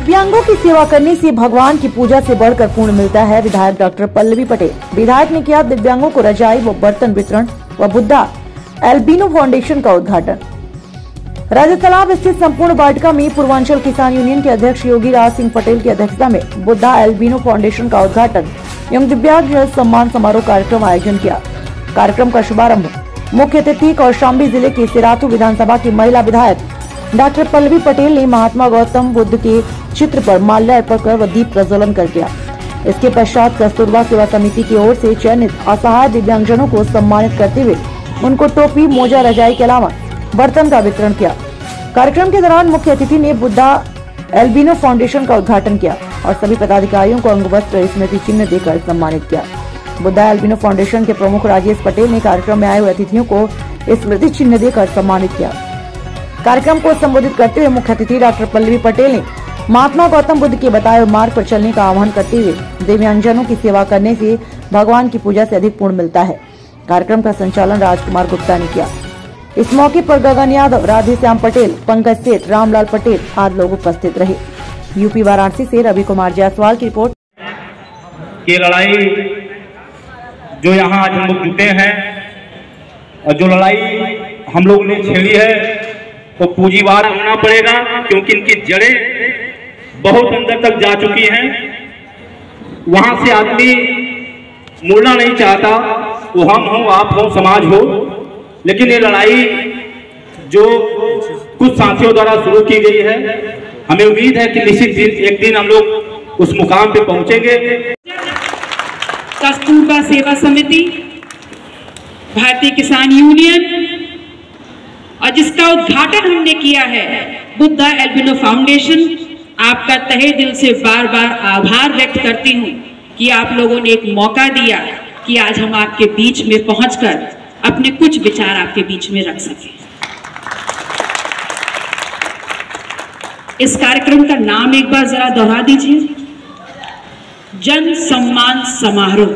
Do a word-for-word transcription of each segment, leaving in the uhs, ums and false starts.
दिव्यांगों की सेवा करने से भगवान की पूजा से बढ़कर पुण्य मिलता है। विधायक डॉक्टर पल्लवी पटेल विधायक ने किया दिव्यांगों को रजाई व बर्तन वितरण व बुद्धा एल्बिनो फाउंडेशन का उद्घाटन। राजा तालाब स्थित संपूर्ण वाटिका में पूर्वांचल किसान यूनियन के अध्यक्ष योगी राज सिंह पटेल की अध्यक्षता में बुद्धा एल्बिनो फाउंडेशन का उद्घाटन एवं दिव्यांग सम्मान समारोह कार्यक्रम आयोजन किया। कार्यक्रम का शुभारंभ मुख्य अतिथि कौशाम्बी जिले के सिराथू विधानसभा की महिला विधायक डॉक्टर पल्लवी पटेल ने महात्मा गौतम बुद्ध के चित्र पर माल्यार्पण कर व दीप प्रज्वलन कर किया। इसके पश्चात कस्तूरबा सेवा समिति की ओर से चयनित असहाय दिव्यांगजनों को सम्मानित करते हुए उनको टोपी, मोजा, रजाई के अलावा बर्तन का वितरण किया। कार्यक्रम के दौरान मुख्य अतिथि ने बुद्धा एल्बिनो फाउंडेशन का उद्घाटन किया और सभी पदाधिकारियों को अंगवस्त्र स्मृति चिन्ह देकर सम्मानित किया। बुद्धा एल्बिनो फाउंडेशन के प्रमुख राजेश पटेल ने कार्यक्रम में आए हुए अतिथियों को स्मृति चिन्ह देकर सम्मानित किया। कार्यक्रम को संबोधित करते हुए मुख्य अतिथि डॉक्टर पल्लवी पटेल ने महात्मा गौतम बुद्ध के बताए हुए मार्ग पर चलने का आह्वान करते हुए दिव्यांगजनों की सेवा करने से भगवान की पूजा से अधिक पुण्य मिलता है। कार्यक्रम का संचालन राजकुमार गुप्ता ने किया। इस मौके पर गगन यादव, राधे श्याम पटेल, पंकज सेठ, रामलाल पटेल आदि लोग उपस्थित रहे। यूपी वाराणसी से रवि कुमार जायसवाल की रिपोर्ट। ये लड़ाई जो यहाँ आज हम लोग जुटे हैं और जो लड़ाई हम लोग ने छेड़ी है तो पूंजीवाद होना पड़ेगा, क्योंकि इनकी जड़ें बहुत अंदर तक जा चुकी हैं। वहां से आदमी मुड़ना नहीं चाहता, वो हम हो, आप हो, समाज हो। लेकिन ये लड़ाई जो कुछ साथियों द्वारा शुरू की गई है, हमें उम्मीद है कि निश्चित दिन एक दिन हम लोग उस मुकाम पे पहुंचेंगे। कस्तूरबा सेवा समिति, भारतीय किसान यूनियन और जिसका उद्घाटन हमने किया है बुद्धा एल्बिनो फाउंडेशन, आपका तहे दिल से बार बार आभार व्यक्त करती हूँ कि आप लोगों ने एक मौका दिया कि आज हम आपके बीच में पहुंचकर अपने कुछ विचार आपके बीच में रख सकें। इस कार्यक्रम का नाम एक बार जरा दोहरा दीजिए, जन सम्मान समारोह।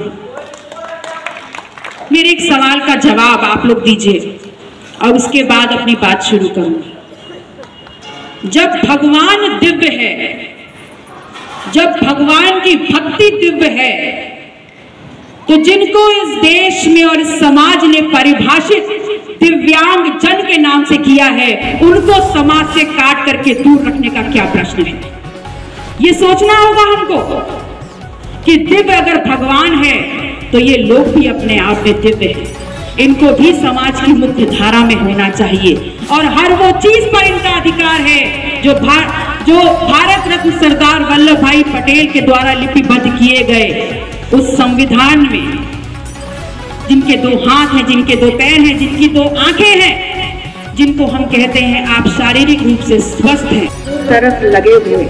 मेरे एक सवाल का जवाब आप लोग दीजिए और उसके बाद अपनी बात शुरू करूंगी। जब भगवान दिव्य है, जब भगवान की भक्ति दिव्य है, तो जिनको इस देश में और इस समाज ने परिभाषित दिव्यांग जन के नाम से किया है, उनको समाज से काट करके दूर रखने का क्या प्रश्न है। ये सोचना होगा हमको कि दिव्य अगर भगवान है तो ये लोग भी अपने आप में दिव्य हैं। इनको भी समाज की मुख्य धारा में होना चाहिए और हर वो चीज पर इनका अधिकार है जो भार, जो भारत रत्न सरदार वल्लभ भाई पटेल के द्वारा लिपिबद्ध किए गए उस संविधान में, जिनके दो हाथ हैं, जिनके दो पैर हैं, जिनकी दो आंखें हैं, जिनको हम कहते हैं आप शारीरिक रूप से स्वस्थ हैं, तरफ लगे हुए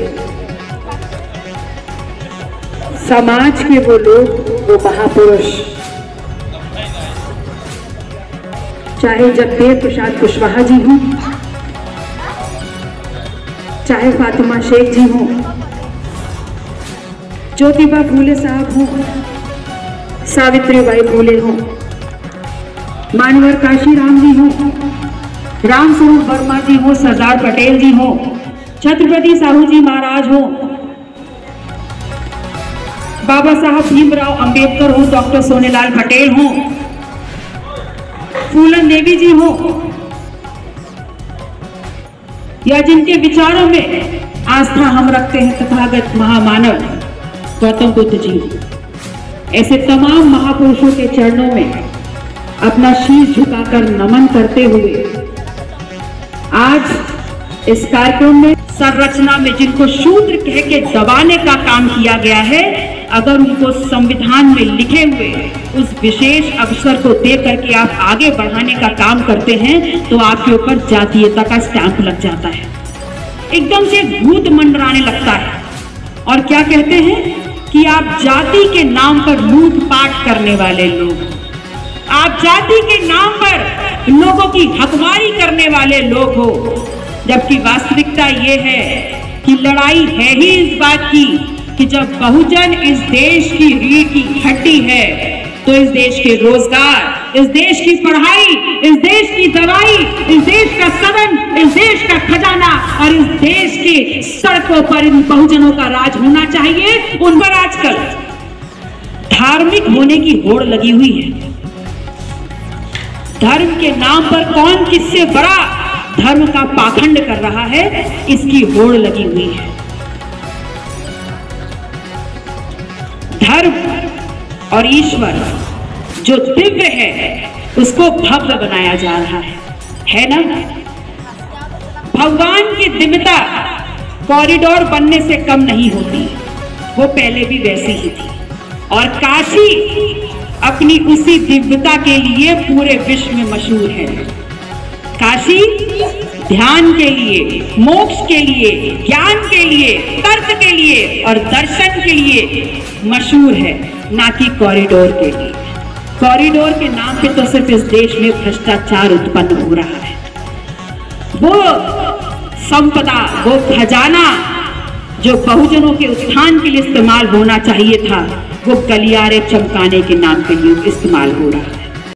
समाज के वो लोग, वो महापुरुष, चाहे जगदेव प्रसाद कुशवाहा जी हों, चाहे फातिमा शेख जी हों, ज्योतिबा फूले साहब हों, सावित्री बाई फूले हों, मानवर काशीराम जी हों, राम स्वरूप वर्मा जी हों, सरदार पटेल जी हों, छत्रपति साहू जी महाराज हों, बाबा साहब भीमराव अंबेडकर हों, डॉक्टर सोनेलाल पटेल हों, फूलन देवी जी हो, या जिनके विचारों में आस्था हम रखते हैं तथागत महामानव गौतम बुद्ध जी, ऐसे तमाम महापुरुषों के चरणों में अपना शीश झुकाकर नमन करते हुए आज इस कार्यक्रम में संरचना में जिनको शूद्र कह के दबाने का काम किया गया है, अगर उनको संविधान में लिखे हुए उस विशेष अवसर को दे करके आप आगे बढ़ाने का काम करते हैं तो आपके ऊपर जातीयता का स्टैंप लग जाता है, एकदम से भूत मंडराने लगता है और क्या कहते हैं कि आप जाति के नाम पर लूटपाट करने वाले लोग, आप जाति के नाम पर लोगों की हकमारी करने वाले लोग हो। जबकि वास्तविकता ये है कि लड़ाई है ही इस बात की कि जब बहुजन इस देश की रीढ़ की हड्डी है तो इस देश के रोजगार, इस देश की पढ़ाई, इस देश की दवाई, इस देश का सदन, इस देश का खजाना और इस देश की सड़कों पर इन बहुजनों का राज होना चाहिए। उन पर आजकल धार्मिक होने की होड़ लगी हुई है। धर्म के नाम पर कौन किससे बड़ा धर्म का पाखंड कर रहा है, इसकी होड़ लगी हुई है। धर्म और ईश्वर जो दिव्य है उसको भव्य बनाया जा रहा है, है ना? भगवान की दिव्यता कॉरिडोर बनने से कम नहीं होती, वो पहले भी वैसी ही थी। और काशी अपनी उसी दिव्यता के लिए पूरे विश्व में मशहूर है। काशी ध्यान के लिए, मोक्ष के लिए, ज्ञान के लिए, तर्क के लिए और दर्शन के लिए मशहूर है, ना कि कॉरिडोर के लिए। कॉरिडोर के नाम पे तो सिर्फ इस देश में भ्रष्टाचार उत्पन्न हो रहा है। वो संपदा, वो खजाना जो बहुजनों के उत्थान के लिए इस्तेमाल होना चाहिए था, वो गलियारे चमकाने के नाम के लिए इस्तेमाल हो रहा है।